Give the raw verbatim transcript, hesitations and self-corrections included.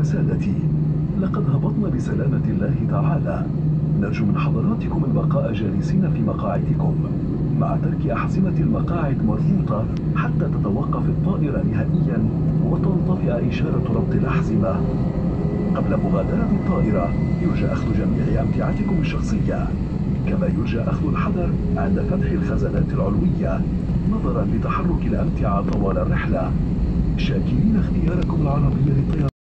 وسادتي، لقد هبطنا بسلامة الله تعالى. نرجو من حضراتكم البقاء جالسين في مقاعدكم مع ترك أحزمة المقاعد مربوطة حتى تتوقف الطائرة نهائيا وتنطفئ إشارة ربط الأحزمة. قبل مغادرة الطائرة يرجى أخذ جميع أمتعتكم الشخصية، كما يرجى أخذ الحذر عند فتح الخزانات العلوية نظرا لتحرك الأمتعة طوال الرحلة. شاكرين اختياركم العربية للطيران.